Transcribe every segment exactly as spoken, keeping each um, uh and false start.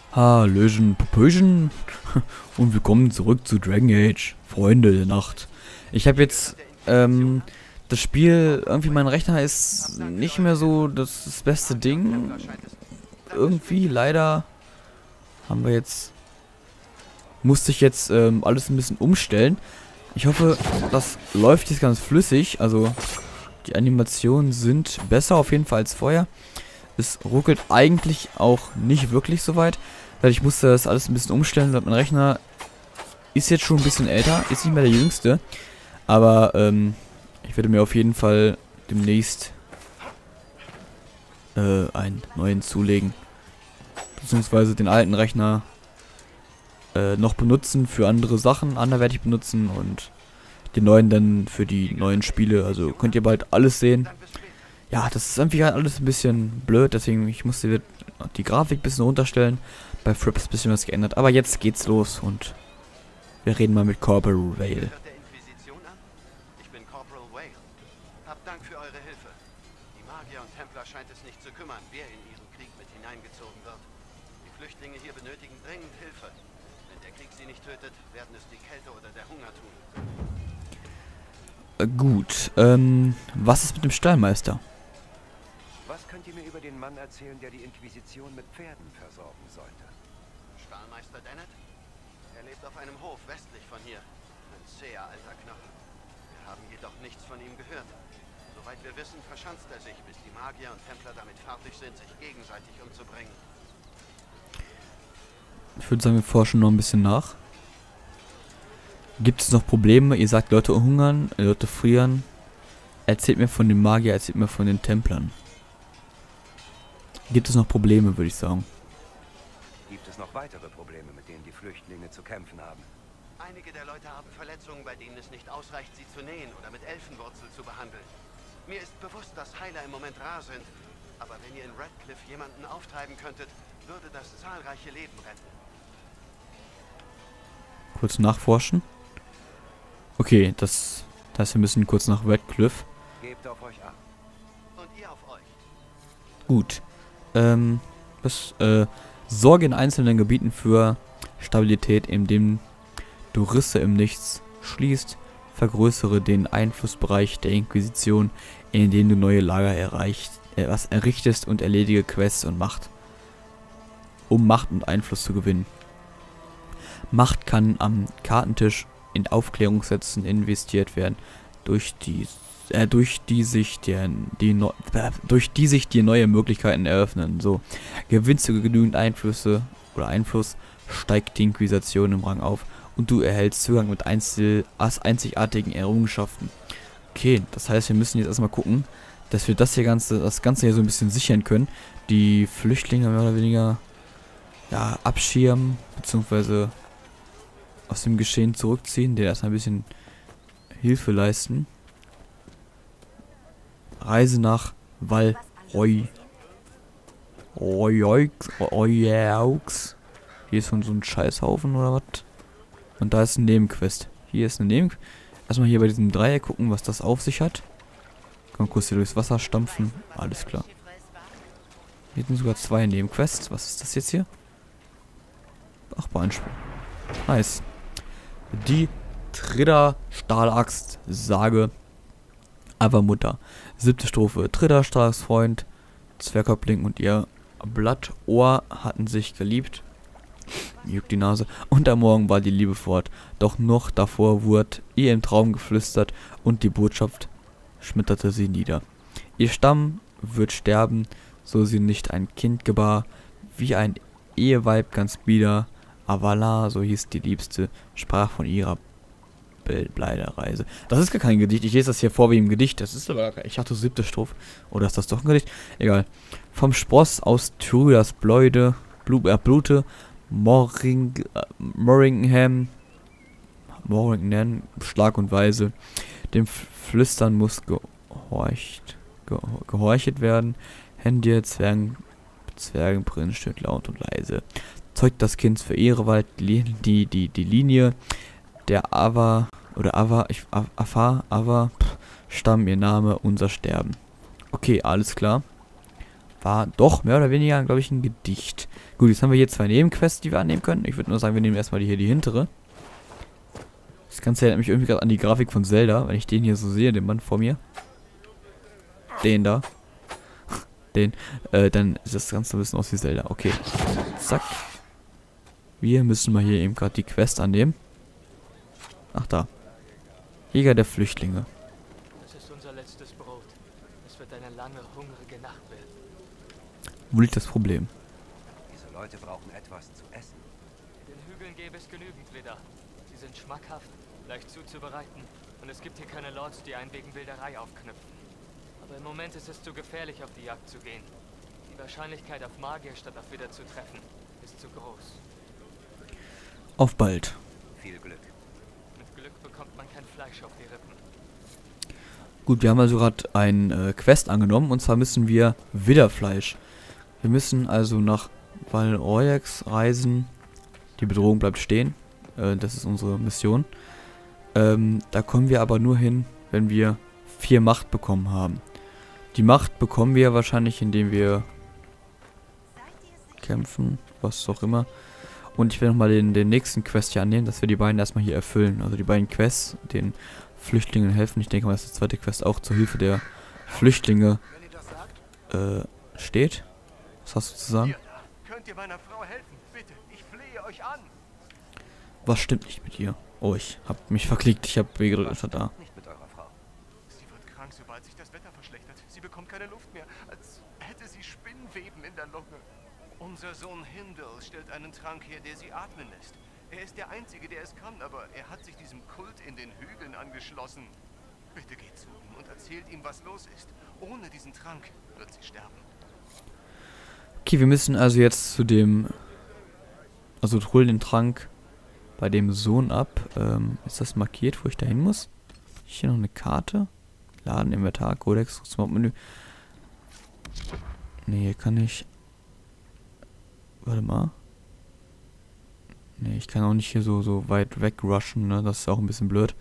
Hallöchen, Popöchen und willkommen zurück zu Dragon Age, Freunde der Nacht. Ich habe jetzt, ähm, das Spiel, irgendwie mein Rechner ist nicht mehr so das, das beste Ding. Irgendwie, leider, haben wir jetzt, musste ich jetzt ähm, alles ein bisschen umstellen. Ich hoffe, das läuft jetzt ganz flüssig, also die Animationen sind besser auf jeden Fall als vorher. Es ruckelt eigentlich auch nicht wirklich so weit, weil ich musste das alles ein bisschen umstellen, weil mein Rechner ist jetzt schon ein bisschen älter, ist nicht mehr der jüngste, aber ähm, ich werde mir auf jeden Fall demnächst äh, einen neuen zulegen, beziehungsweise den alten Rechner äh, noch benutzen für andere Sachen, anderweitig benutzen und den neuen dann für die neuen Spiele, also könnt ihr bald alles sehen. Ja, das ist irgendwie halt alles ein bisschen blöd, deswegen ich musste die Grafik ein bisschen runterstellen. Bei Frips ein bisschen was geändert, aber jetzt geht's los und wir reden mal mit Corporal Vale. Ich bin Corporal Vale. Habt Dank für eure Hilfe. Die Magier und Templer scheint es nicht zu kümmern, wer in ihren Krieg mit hineingezogen wird. Die Flüchtlinge hier benötigen dringend Hilfe. Wenn der Krieg sie nicht tötet, werden es die Kälte oder der Hunger tun. Äh, gut, ähm, was ist mit dem Stallmeister? Was könnt ihr mir über den Mann erzählen, der die Inquisition mit Pferden versorgen sollte? Stahlmeister Dennett? Er lebt auf einem Hof westlich von hier. Ein zäher alter Knochen. Wir haben jedoch nichts von ihm gehört. Soweit wir wissen, verschanzt er sich, bis die Magier und Templer damit fertig sind, sich gegenseitig umzubringen. Ich würde sagen, wir forschen noch ein bisschen nach. Gibt es noch Probleme? Ihr sagt, Leute hungern, Leute frieren. Erzählt mir von den Magier, erzählt mir von den Templern. Gibt es noch Probleme, würde ich sagen. Gibt es noch weitere Probleme, mit denen die Flüchtlinge zu kämpfen haben? Einige der Leute haben Verletzungen, bei denen es nicht ausreicht, sie zu nähen oder mit Elfenwurzel zu behandeln. Mir ist bewusst, dass Heiler im Moment rar sind. Aber wenn ihr in Redcliffe jemanden auftreiben könntet, würde das zahlreiche Leben retten. Kurz nachforschen. Okay, das, das heißt, wir müssen kurz nach Redcliffe. Gebt auf euch acht. Und ihr auf euch. Gut. Ähm, das, äh, sorge in einzelnen Gebieten für Stabilität, indem du Risse im Nichts schließt. Vergrößere den Einflussbereich der Inquisition, indem du neue Lager erreicht, äh, was errichtest und erledige Quests und Macht. Um Macht und Einfluss zu gewinnen. Macht kann am Kartentisch in Aufklärungssätzen investiert werden, durch die äh, durch die sich der die no, äh, durch die sich dir neue Möglichkeiten eröffnen. So gewinnst du genügend Einflüsse oder Einfluss, steigt die Inquisition im Rang auf und du erhältst Zugang mit einzel als einzigartigen Errungenschaften. Okay, das heißt, wir müssen jetzt erstmal gucken, dass wir das hier ganze das Ganze hier so ein bisschen sichern können. Die Flüchtlinge mehr oder weniger ja abschirmen beziehungsweise aus dem Geschehen zurückziehen, der erstmal ein bisschen Hilfe leisten. Reise nach Val Roy. Royaux. Hier ist so ein Scheißhaufen oder was? Und da ist ein Nebenquest. Hier ist eine Nebenquest. Erstmal hier bei diesem Dreieck gucken, was das auf sich hat. Kann man kurz hier durchs Wasser stampfen. Alles klar. Hier sind sogar zwei Nebenquests. Was ist das jetzt hier? Ach, Beinsprung. Nice. Die Tridder Stahlaxt Sage Avermutter. Siebte Strophe. Tridder Stahlaxtfreund, Zwergköpfling und ihr Blattohr hatten sich geliebt. Mir juckt die Nase. Und am Morgen war die Liebe fort. Doch noch davor wurde ihr im Traum geflüstert und die Botschaft schmetterte sie nieder. Ihr Stamm wird sterben, so sie nicht ein Kind gebar, wie ein Eheweib ganz bieder. Avala, so hieß die Liebste, sprach von ihrer Bleiderreise. Das ist gar kein Gedicht. Ich lese das hier vor wie im Gedicht. Das ist aber, ich dachte, siebte Strophe. Oder ist das doch ein Gedicht? Egal. Vom Spross aus Tyrüdas Bläude, Blu äh, Blute, Morring, äh, Morringham, Morringham, Schlag und Weise. Dem Flüstern muss gehorcht, ge gehorchet werden. Hände, Zwergen, Zwergenprinz, stöhnt laut und leise. Zeugt das Kind für Ehrewald die, die, die, die Linie der Ava oder Ava, ich, Ava, Ava, pff, Stamm, ihr Name, unser Sterben. Okay, alles klar. war doch mehr oder weniger, glaube ich, ein Gedicht. Gut, jetzt haben wir hier zwei Nebenquests, die wir annehmen können. Ich würde nur sagen, wir nehmen erstmal die hier die hintere. Das Ganze erinnert mich irgendwie gerade an die Grafik von Zelda, wenn ich den hier so sehe, den Mann vor mir. Den da. Den. Äh, dann ist das Ganze ein bisschen aus wie Zelda. Okay. Zack. Wir müssen mal hier eben gerade die Quest annehmen. Ach da. Jäger der Flüchtlinge. Das ist unser letztes Brot. Es wird eine lange, hungrige Nacht werden. Wo liegt das Problem? Diese Leute brauchen etwas zu essen. In den Hügeln gäbe es genügend Widder. Sie sind schmackhaft, leicht zuzubereiten und es gibt hier keine Lords, die einen wegen Wilderei aufknüpfen. Aber im Moment ist es zu gefährlich, auf die Jagd zu gehen. Die Wahrscheinlichkeit, auf Magier statt auf Widder zu treffen, ist zu groß. Auf bald. Viel Glück. Mit Glück bekommt man kein Fleisch auf die Rippen. Gut, wir haben also gerade ein äh, Quest angenommen und zwar müssen wir Widderfleisch. Wir müssen also nach Val Oryax reisen. Die Bedrohung bleibt stehen. Äh, das ist unsere Mission. Ähm, da kommen wir aber nur hin, wenn wir vier Macht bekommen haben. Die Macht bekommen wir wahrscheinlich, indem wir kämpfen, was auch immer. Und ich will nochmal den, den nächsten Quest hier annehmen, dass wir die beiden erstmal hier erfüllen. Also die beiden Quests, den Flüchtlingen helfen. Ich denke mal, dass die zweite Quest auch zur Hilfe der Flüchtlinge äh, steht. Was hast du zu sagen? Könnt ihr meiner Frau helfen? Bitte, ich flehe euch an. Was stimmt nicht mit ihr? Oh, ich hab mich verklickt. Ich hab weh gedrückt. Da. Nicht mit eurer Frau. Sie wird krank, sobald sich das Wetter verschlechtert. Sie bekommt keine Luft mehr, als hätte sie Spinnweben in der Lunge. Unser Sohn Hindel stellt einen Trank her, der sie atmen lässt. Er ist der Einzige, der es kann, aber er hat sich diesem Kult in den Hügeln angeschlossen. Bitte geht zu ihm und erzählt ihm, was los ist. Ohne diesen Trank wird sie sterben. Okay, wir müssen also jetzt zu dem... Also holen den Trank bei dem Sohn ab. Ähm, ist das markiert, wo ich da hin muss? Hier noch eine Karte. Laden, Inventar, Codex, Menü. Nee, hier kann ich... Warte mal. Nee, ich kann auch nicht hier so, so weit weg rushen, ne? Das ist auch ein bisschen blöd.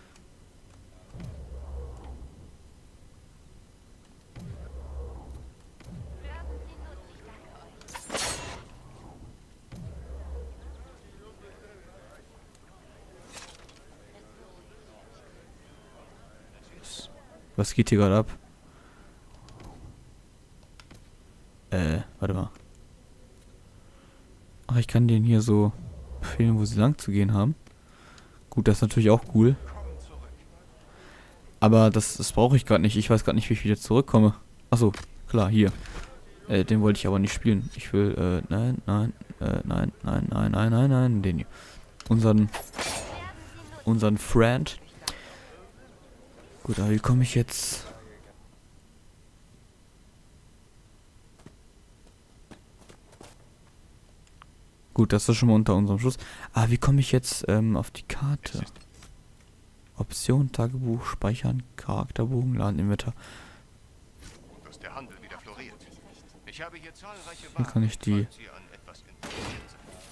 Was geht hier gerade ab? Äh, warte mal. Ach, ich kann denen hier so befehlen, wo sie lang zu gehen haben. Gut, das ist natürlich auch cool. Aber das, das brauche ich gerade nicht. Ich weiß gerade nicht, wie ich wieder zurückkomme. Achso, klar, hier. Äh, den wollte ich aber nicht spielen. Ich will, äh, nein, nein, äh, nein, nein, nein, nein, nein, nein, den hier. Unseren, unseren Friend. Gut, aber wie komme ich jetzt... Gut, das ist schon mal unter unserem Schluss. Ah, wie komme ich jetzt ähm, auf die Karte? Option, Tagebuch, Speichern, Charakterbogen, Laden, Inventar. Dass der Handel wieder floriert. Ich habe hier zahlreiche Hier kann ich die... falls ihr an etwas interessiert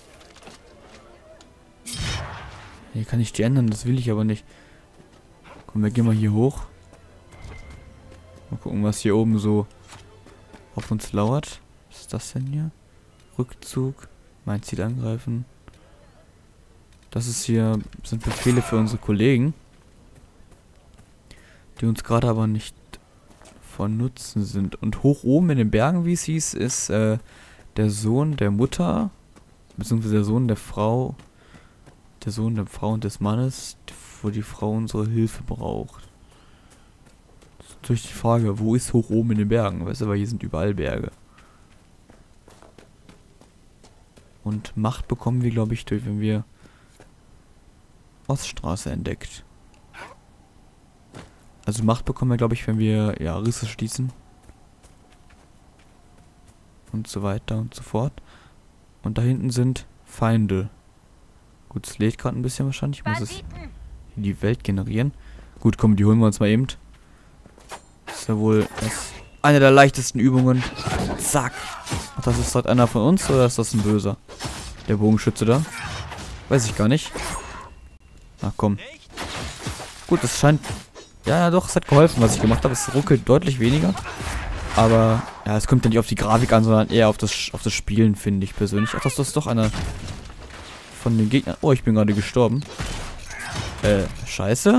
seid. Hier kann ich die ändern, das will ich aber nicht. Komm, wir gehen mal hier hoch. Mal gucken, was hier oben so auf uns lauert. Was ist das denn hier? Rückzug. Mein Ziel angreifen. Das ist hier, sind Befehle für unsere Kollegen. Die uns gerade aber nicht von Nutzen sind. Und hoch oben in den Bergen, wie es hieß, ist äh, der Sohn der Mutter, beziehungsweise der Sohn der Frau, der Sohn der Frau und des Mannes, wo die Frau unsere Hilfe braucht. Das ist natürlich die Frage, wo ist hoch oben in den Bergen? Weißt du, weil hier sind überall Berge. Und Macht bekommen wir, glaube ich, durch, wenn wir Oststraße entdeckt. Also Macht bekommen wir, glaube ich, wenn wir, ja, Risse schließen. Und so weiter und so fort. Und da hinten sind Feinde. Gut, es lädt gerade ein bisschen wahrscheinlich. Ich muss es in die Welt generieren. Gut, komm, die holen wir uns mal eben. Das ist ja wohl das eine der leichtesten Übungen. Zack. Ach, das ist halt einer von uns oder ist das ein Böser? Der Bogenschütze da? Weiß ich gar nicht. Ach komm. Gut, das scheint... Ja, ja doch, es hat geholfen, was ich gemacht habe. Es ruckelt deutlich weniger. Aber Ja, es kommt ja nicht auf die Grafik an, sondern eher auf das, auf das Spielen, finde ich persönlich. Ach, das, das ist doch einer von den Gegnern. Oh, ich bin gerade gestorben. Äh, scheiße.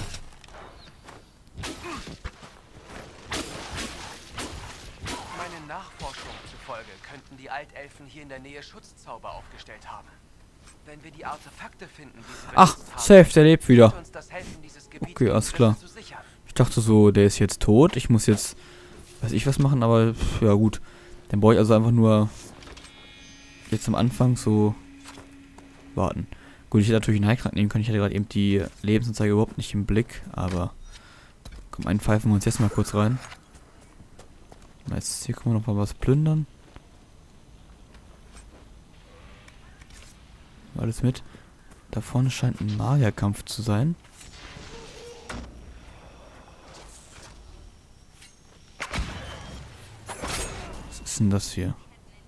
Meinen Nachforschungen zufolge könnten die Altelfen hier in der Nähe Schutzzauber aufgestellt haben. Wenn wir die Artefakte finden, die sie Ach, benutzt haben, safe, der lebt wieder. wird uns das helfen, dieses Gebiet Okay, alles besser klar. zu sichern. Ich dachte so, der ist jetzt tot. Ich muss jetzt, weiß ich was machen, aber pff, ja gut. Dann brauche ich also einfach nur jetzt am Anfang so warten. Gut, ich hätte natürlich einen Heiltrank nehmen können. Ich hatte gerade eben die Lebensanzeige überhaupt nicht im Blick, aber komm, einen pfeifen wir uns jetzt mal kurz rein. Jetzt hier können wir noch mal was plündern. Alles mit. Da vorne scheint ein Magierkampf zu sein. Was ist denn das hier?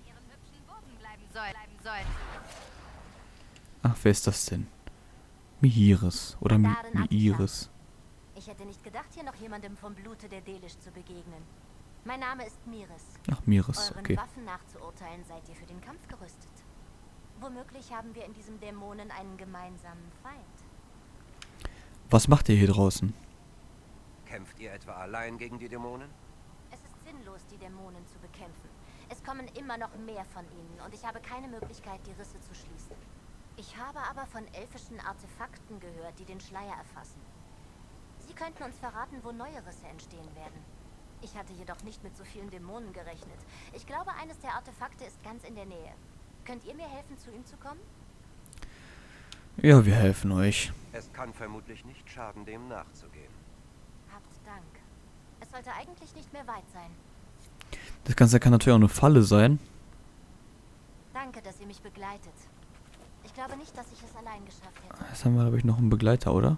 Ach, wer ist das denn? Mihiris oder Mi Miiris. Ich hätte nicht gedacht, hier noch jemandem vom Blute der Delish zu begegnen. Mein Name ist Miris. Ach, Miris, Euren okay. Waffen nachzuurteilen, seid ihr für den Kampf gerüstet. Womöglich haben wir in diesem Dämonen einen gemeinsamen Feind. Was macht ihr hier draußen? Kämpft ihr etwa allein gegen die Dämonen? Es ist sinnlos, die Dämonen zu bekämpfen. Es kommen immer noch mehr von ihnen und ich habe keine Möglichkeit, die Risse zu schließen. Ich habe aber von elfischen Artefakten gehört, die den Schleier erfassen. Sie könnten uns verraten, wo neue Risse entstehen werden. Ich hatte jedoch nicht mit so vielen Dämonen gerechnet. Ich glaube, eines der Artefakte ist ganz in der Nähe. Könnt ihr mir helfen, zu ihm zu kommen? Ja, wir helfen euch. Es kann vermutlich nicht schaden, dem nachzugehen. Habt Dank. Es sollte eigentlich nicht mehr weit sein. Das Ganze kann natürlich auch eine Falle sein. Danke, dass ihr mich begleitet. Ich glaube nicht, dass ich es allein geschafft hätte. Jetzt haben wir, glaube ich, noch einen Begleiter, oder?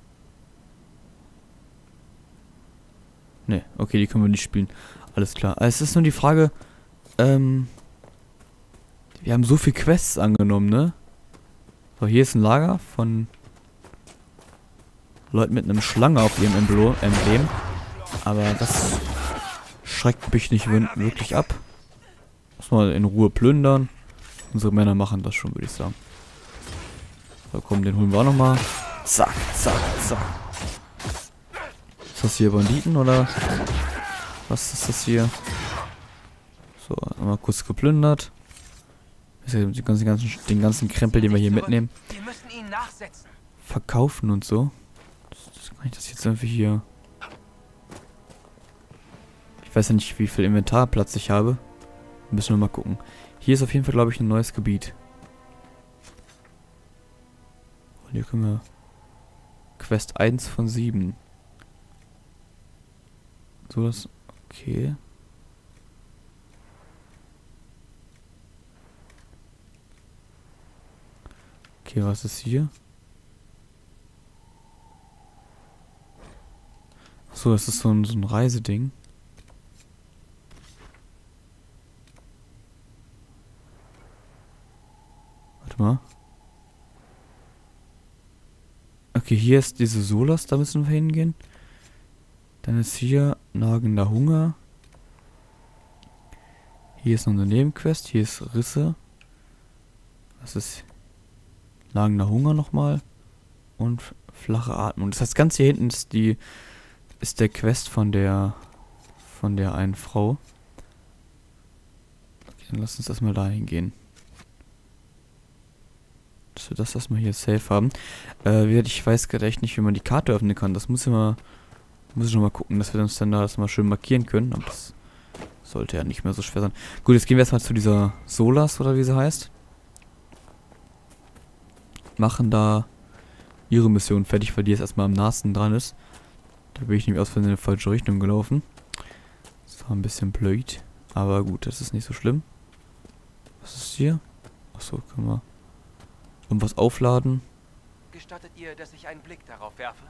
Ne, okay, die können wir nicht spielen. Alles klar. Es ist nur die Frage, ähm... wir haben so viele Quests angenommen, ne? So, hier ist ein Lager von Leuten mit einem Schlange auf ihrem Emblo Emblem. Aber das schreckt mich nicht wirklich ab. Muss mal in Ruhe plündern. Unsere Männer machen das schon, würde ich sagen. So, komm, den holen wir auch nochmal. Zack, zack, zack. Ist das hier Banditen oder was ist das hier? So, einmal kurz geplündert. Den ganzen, ganzen, den ganzen Krempel, den wir hier mitnehmen. Wir müssen ihn nachsetzen. Verkaufen und so. Das, das kann ich das jetzt irgendwie hier... Ich weiß ja nicht, wie viel Inventarplatz ich habe. Müssen wir mal gucken. Hier ist auf jeden Fall, glaube ich, ein neues Gebiet. Und hier können wir... Quest eins von sieben. So, das... Okay. Okay, was ist hier? Achso, das ist so ein, so ein Reiseding. Warte mal. Okay, hier ist diese Solas, da müssen wir hingehen. Dann ist hier nagender Hunger. Hier ist noch eine Nebenquest, hier ist Risse. Was ist... Nagender Hunger nochmal. Und flache Atmung. Das heißt, ganz hier hinten ist die ist der Quest von der von der einen Frau. Okay, dann lass uns erstmal dahin gehen. Dass wir das erstmal hier safe haben. Äh, ich weiß gerade echt nicht, wie man die Karte öffnen kann. Das muss ich mal muss ich noch mal gucken, dass wir uns dann da erstmal schön markieren können. Aber das sollte ja nicht mehr so schwer sein. Gut, jetzt gehen wir erstmal zu dieser Solas, oder wie sie heißt. Machen da ihre Mission fertig, weil die jetzt erstmal am nahesten dran ist. Da bin ich nämlich aus Versehen in die falsche Richtung gelaufen. Das war ein bisschen blöd. Aber gut, das ist nicht so schlimm. Was ist hier? Achso, können wir irgendwas aufladen. Gestattet ihr, dass ich einen Blick darauf werfe?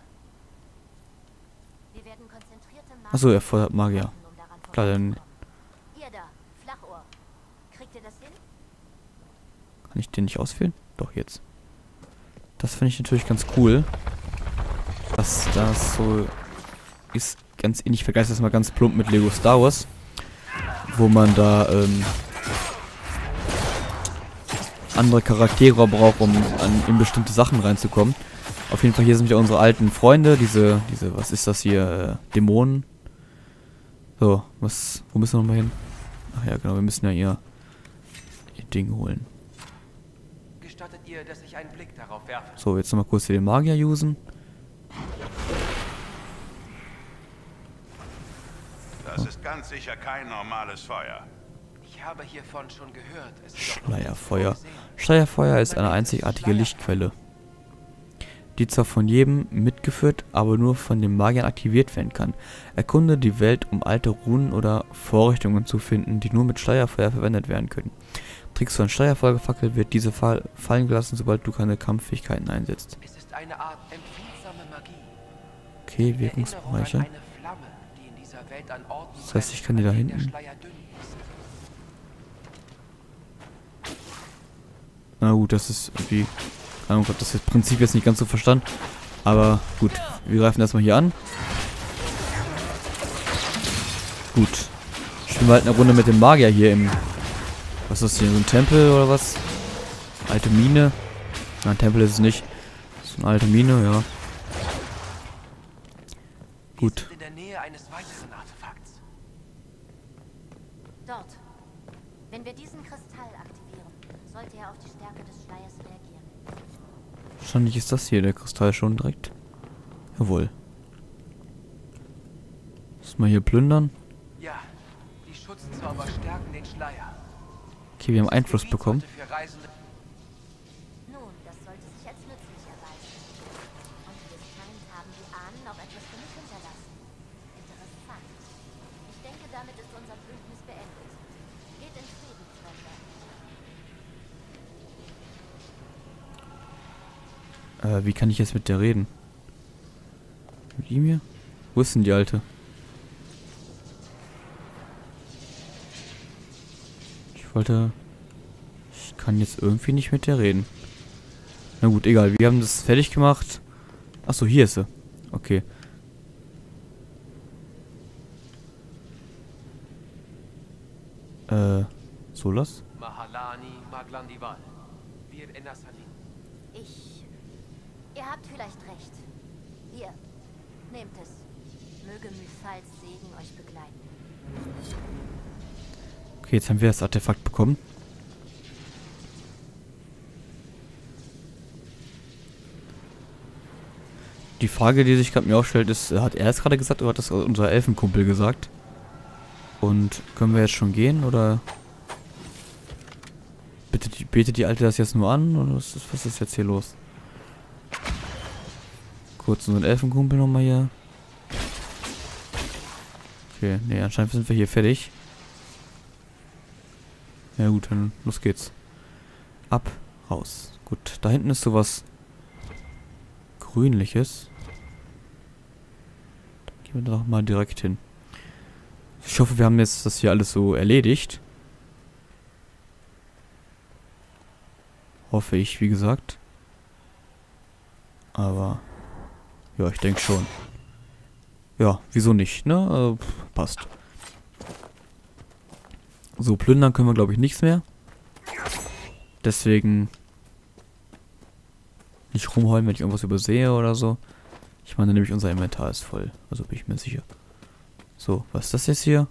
Wir werden konzentrierte Achso, er fordert Magier. um daran Klar, dann Ihr da, Flachohr. Kriegt ihr das hin? kann ich den nicht auswählen? Doch, jetzt. Das finde ich natürlich ganz cool. Dass das so ist, ganz ähnlich vergleicht das mal ganz plump mit Lego Star Wars. wo man da ähm, andere Charaktere braucht, um an, in bestimmte Sachen reinzukommen. Auf jeden Fall, hier sind wieder unsere alten Freunde, diese, diese, was ist das hier, äh, Dämonen. So, was, wo müssen wir nochmal hin? Ach ja, genau, wir müssen ja ihr, ihr Ding holen. Gestattet ihr, dass ich einen Blick darauf werfe? So, jetzt nochmal kurz hier den Magier usen. Das ist ganz sicher kein normales Feuer. Ich habe hiervon schon gehört. Es ist Schleierfeuer. Schleierfeuer ist eine einzigartige Lichtquelle, die zwar von jedem mitgeführt, aber nur von den Magiern aktiviert werden kann. Erkunde die Welt, um alte Runen oder Vorrichtungen zu finden, die nur mit Schleierfeuer verwendet werden können. Trägst du ein Schleierfeuer gefackelt, wird diese fall fallen gelassen, sobald du keine Kampffähigkeiten einsetzt. Es ist eine Art empfindsame Magie. Okay, Wirkungsbereiche. Eine Flamme, die in dieser Welt an Orten Das heißt, ich kann die da brennt, an denen hinten. der Schleier dünn ist. Na gut, das ist irgendwie... Keine Ahnung, ich habe das Prinzip jetzt nicht ganz so verstanden. Aber gut, wir greifen erstmal hier an. Gut. Spielen wir halt eine Runde mit dem Magier hier im... Was ist das hier, so ein Tempel oder was? Alte Mine. Nein, Tempel ist es nicht. So eine alte Mine, ja. Gut. Wir sind in der Nähe eines weiteren Artefakts. Dort. Wenn wir diesen Kristall aktivieren, sollte er auf die Stärke des Schleiers reagieren. Wahrscheinlich ist das hier der Kristall schon direkt. Jawohl. Lass mal hier plündern. Ja, die Schutzzauber stärken den Schleier. Okay, wir haben Einfluss bekommen. Für Reisende Nun, das sollte sich als nützlich erweisen. Und bis dahin haben die Ahnen noch etwas für mich hinterlassen. Interessant. Ich denke, damit ist unser Bündnis beendet. Geht in Frieden, Fremder. Äh, wie kann ich jetzt mit der reden? Mit ihm hier? Wo ist denn die Alte? Ich wollte... Ich kann jetzt irgendwie nicht mit der reden. Na gut, egal. Wir haben das fertig gemacht. Achso, hier ist sie. Okay. Äh, Solas? Mahalani Maglandival. Wir Enasani. Ich... Ihr habt vielleicht recht. Hier, nehmt es. Möge Myphals Segen euch begleiten. Okay, jetzt haben wir das Artefakt bekommen. Die Frage, die sich gerade mir aufstellt, ist, hat er es gerade gesagt oder hat das unser Elfenkumpel gesagt? Und können wir jetzt schon gehen oder betet die, betet die Alte das jetzt nur an oder was ist, was ist jetzt hier los? Kurz unseren Elfenkumpel nochmal hier. Okay, nee, anscheinend sind wir hier fertig. Ja gut, dann los geht's. Ab, raus. Gut, da hinten ist sowas Grünliches. Da gehen wir doch mal direkt hin. Ich hoffe, wir haben jetzt das hier alles so erledigt. Hoffe ich, wie gesagt. Aber ja, ich denke schon. Ja, wieso nicht, ne? Äh, pff, passt. So, plündern können wir, glaube ich, nichts mehr. Deswegen nicht rumheulen, wenn ich irgendwas übersehe oder so. Ich meine nämlich, unser Inventar ist voll. Also bin ich mir sicher. So, was ist das jetzt hier?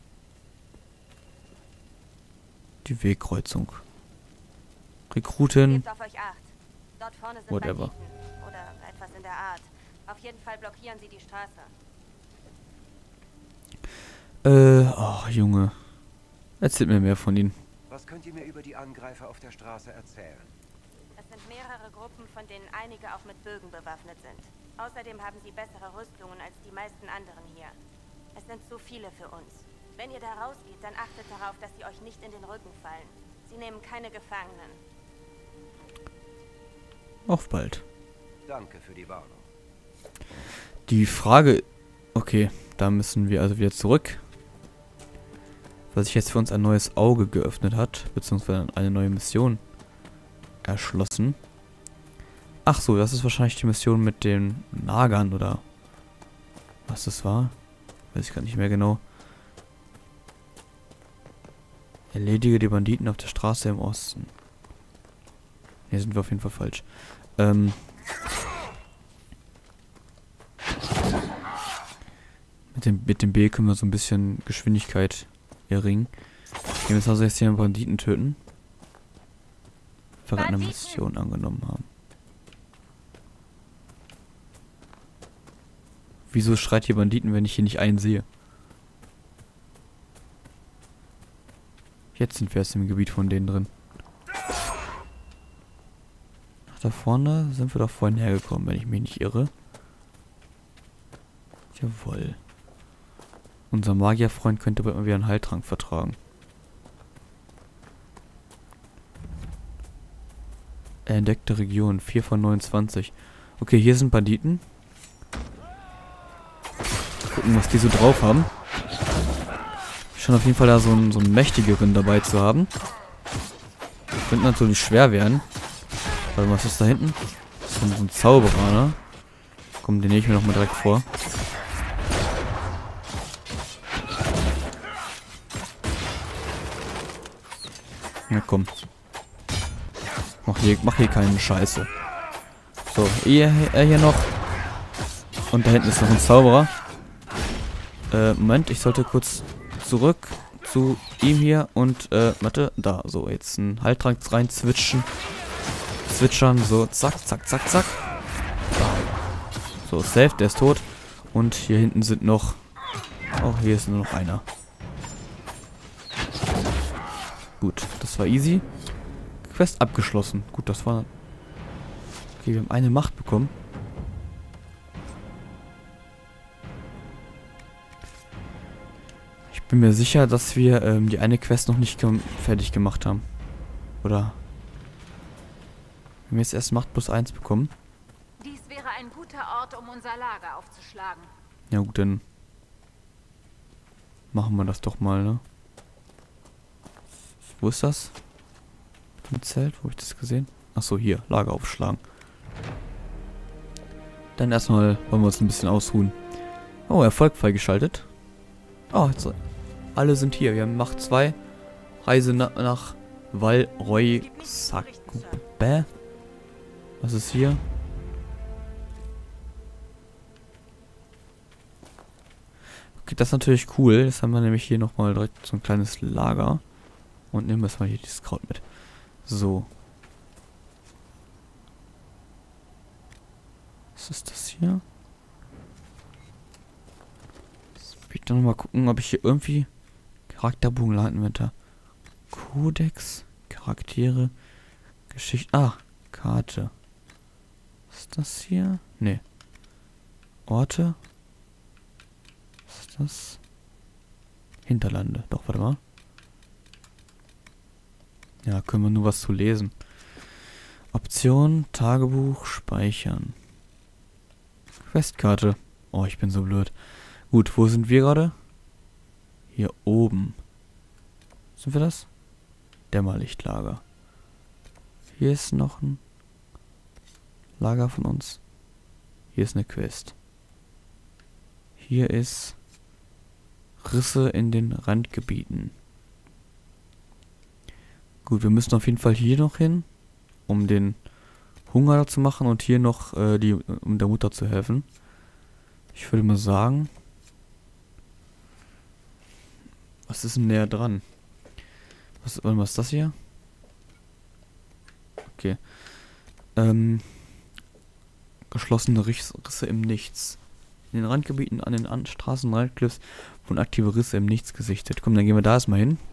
Die Wegkreuzung. Rekruten. Gebt auf euch acht. Dort vorne sind Whatever. Banditen oder etwas in der Art. Auf jeden Fall blockieren sie die Straße. Äh, ach Junge. Erzählt mir mehr von ihnen. Was könnt ihr mir über die Angreifer auf der Straße erzählen? Es sind mehrere Gruppen, von denen einige auch mit Bögen bewaffnet sind. Außerdem haben sie bessere Rüstungen als die meisten anderen hier. Es sind zu viele für uns. Wenn ihr da rausgeht, dann achtet darauf, dass sie euch nicht in den Rücken fallen. Sie nehmen keine Gefangenen. Auf bald. Danke für die Warnung. Die Frage... Okay, da müssen wir also wieder zurück. Weil sich jetzt für uns ein neues Auge geöffnet hat. Beziehungsweise eine neue Mission erschlossen. Ach so, das ist wahrscheinlich die Mission mit den Nagern oder... Was das war? Weiß ich gar nicht mehr genau. Erledige die Banditen auf der Straße im Osten. Hier sind wir auf jeden Fall falsch. Ähm. Mit dem, mit dem B können wir so ein bisschen Geschwindigkeit erringen. Wir müssen also jetzt hier einen Banditen töten. Weil wir eine Mission angenommen haben. Wieso schreit hier Banditen, wenn ich hier nicht einen sehe? Jetzt sind wir erst im Gebiet von denen drin. Ach, da vorne sind wir doch vorhin hergekommen, wenn ich mich nicht irre. Jawohl. Unser Magierfreund könnte bald mal wieder einen Heiltrank vertragen. Entdeckte Region, vier von neunundzwanzig. Okay, hier sind Banditen. Gucken, was die so drauf haben. Schon auf jeden Fall da so einen, so einen mächtigeren dabei zu haben. Könnte natürlich schwer werden. Warte mal, was ist da hinten? Das ist so ein Zauberer, ne? Komm, den nehme ich mir noch mal direkt vor. Na komm. Mach hier, mach hier keinen Scheiße. So, er, er hier noch. Und da hinten ist noch ein Zauberer. Äh, Moment, ich sollte kurz zurück zu ihm hier und, äh, warte, da, so, jetzt einen Heiltrank rein zwitschen. Zwitschern, so, zack, zack, zack, zack. So, safe, der ist tot. Und hier hinten sind noch, oh, hier ist nur noch einer. Gut, das war easy. Quest abgeschlossen. Gut, das war... Okay, wir haben eine Macht bekommen. Ich bin mir sicher, dass wir ähm, die eine Quest noch nicht gem fertig gemacht haben. Oder? Wir haben jetzt erst Macht plus eins bekommen. Dies wäre ein guter Ort, um unser Lager aufzuschlagen. Ja gut, dann machen wir das doch mal, ne? Wo ist das? Im Zelt? Wo habe ich das gesehen? Achso, hier. Lager aufschlagen. Dann erstmal wollen wir uns ein bisschen ausruhen. Oh, Erfolg freigeschaltet. Oh, jetzt, alle sind hier. Wir haben Macht zwei. Reise na nach Val-Roy-Sakubä. Was ist hier? Okay, das ist natürlich cool. Jetzt haben wir nämlich hier nochmal direkt so ein kleines Lager. Und nehmen wir mal hier dieses Kraut mit. So. Was ist das hier? Jetzt will ich dann nochmal gucken, ob ich hier irgendwie Charakterbogen laden werde. Kodex, Charaktere, Geschichte. Ah, Karte. Was ist das hier? Nee. Orte. Was ist das? Hinterlande. Doch, warte mal. Ja, können wir nur was zu lesen. Option, Tagebuch, speichern. Questkarte. Oh, ich bin so blöd. Gut, wo sind wir gerade? Hier oben. Sind wir das? Dämmerlichtlager. Hier ist noch ein Lager von uns. Hier ist eine Quest. Hier ist Risse in den Randgebieten. Gut, wir müssen auf jeden Fall hier noch hin, um den Hunger zu machen und hier noch, äh, die, um der Mutter zu helfen. Ich würde mal sagen, was ist denn näher dran? Was, was ist das hier? Okay. Ähm, geschlossene Risse im Nichts. In den Randgebieten an den an Straßenrandcliffs wurden aktive Risse im Nichts gesichtet. Komm, dann gehen wir da erstmal hin.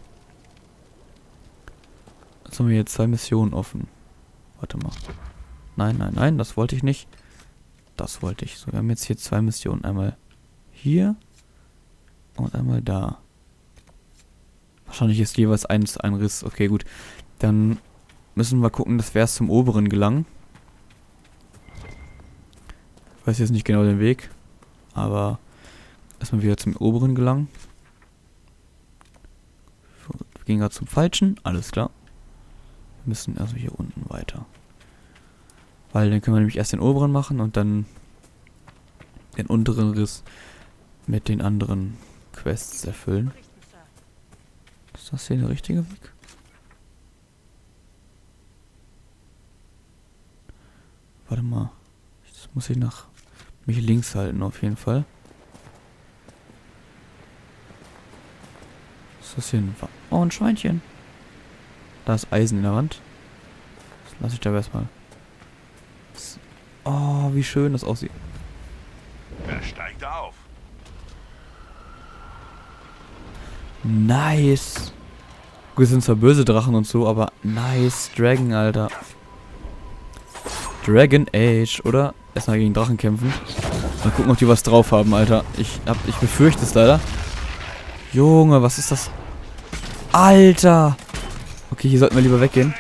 Jetzt haben wir hier zwei Missionen offen. Warte mal. Nein, nein, nein, das wollte ich nicht. Das wollte ich. So, wir haben jetzt hier zwei Missionen. Einmal hier und einmal da. Wahrscheinlich ist jeweils eins ein Riss. Okay, gut. Dann müssen wir gucken, dass wir erst zum oberen gelangen. Ich weiß jetzt nicht genau den Weg. Aber erstmal wieder zum oberen gelangen. Wir gehen gerade zum falschen. Alles klar. Wir müssen also hier unten weiter. Weil dann können wir nämlich erst den oberen machen und dann den unteren Riss mit den anderen Quests erfüllen. Ist das hier der richtige Weg? Warte mal. Das muss ich nach mich links halten auf jeden Fall. Ist das hier ein... Wa oh, ein Schweinchen. Da ist Eisen in der Wand. Das lasse ich da erstmal. Oh, wie schön das aussieht. Wer steigt auf? Nice. Gut, es sind zwar böse Drachen und so, aber nice. Dragon, Alter. Dragon Age, oder? Erstmal gegen Drachen kämpfen. Mal gucken, ob die was drauf haben, Alter. Ich hab, ich befürchte es leider. Junge, was ist das? Alter! Okay, hier sollten wir lieber weggehen.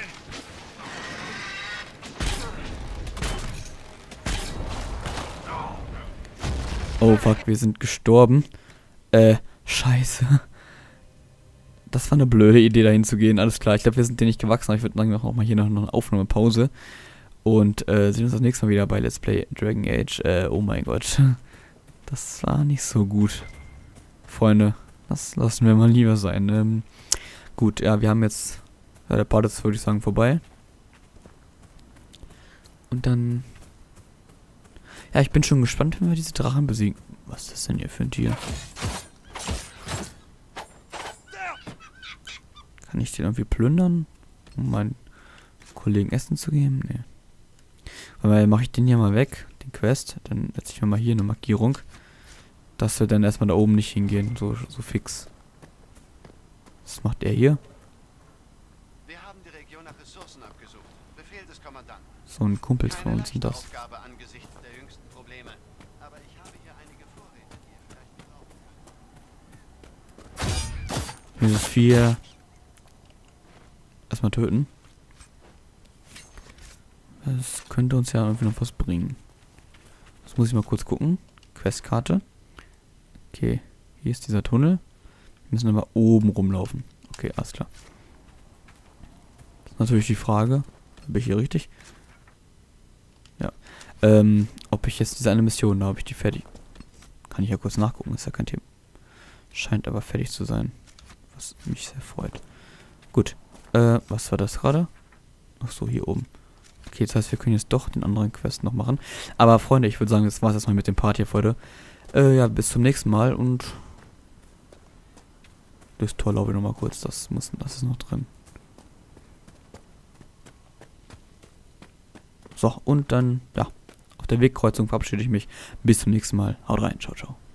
Oh fuck, wir sind gestorben. Äh, scheiße. Das war eine blöde Idee, dahin zu gehen. Alles klar, ich glaube, wir sind dir nicht gewachsen. Aber ich würde sagen, wir machen auch mal hier noch eine Aufnahmepause. Und äh, sehen uns das nächste Mal wieder bei Let's Play Dragon Age. Äh, oh mein Gott. Das war nicht so gut. Freunde, das lassen wir mal lieber sein. Ähm, gut, ja, wir haben jetzt... Ja, der Part ist, würde ich sagen, vorbei. Und dann... Ja, ich bin schon gespannt, wenn wir diese Drachen besiegen. Was ist das denn hier für ein Tier? Kann ich den irgendwie plündern? Um meinen Kollegen Essen zu geben? Nee. Weil mache ich den hier mal weg, den Quest. Dann setze ich mir mal hier eine Markierung. Dass wir dann erstmal da oben nicht hingehen. So, so fix. Was macht er hier? Wir haben die Region nach Ressourcen abgesucht. Befehl des Kommandanten. So ein Kumpel von Keine uns sind das. leichte Aufgabe angesichts der jüngsten Probleme. Aber ich habe hier einige Vorräte, die ihr vielleicht brauchen könnt. Dieses Vieh erstmal töten. Das könnte uns ja irgendwie noch was bringen. Das muss ich mal kurz gucken. Questkarte. Okay, hier ist dieser Tunnel. Wir müssen aber oben rumlaufen. Okay, alles klar. Das ist natürlich die Frage. Bin ich hier richtig? Ja. Ähm, ob ich jetzt diese eine Mission, da habe ich die fertig. Kann ich ja kurz nachgucken, ist ja kein Thema. Scheint aber fertig zu sein. Was mich sehr freut. Gut. Äh, was war das gerade? Ach so, hier oben. Okay, das heißt, wir können jetzt doch den anderen Quest noch machen. Aber Freunde, ich würde sagen, das war's erstmal mit dem Part hier für heute. Äh, ja, bis zum nächsten Mal und das Tor laufe ich nochmal kurz. Das muss, das ist noch drin. So, und dann, ja, auf der Wegkreuzung verabschiede ich mich. Bis zum nächsten Mal. Haut rein. Ciao, ciao.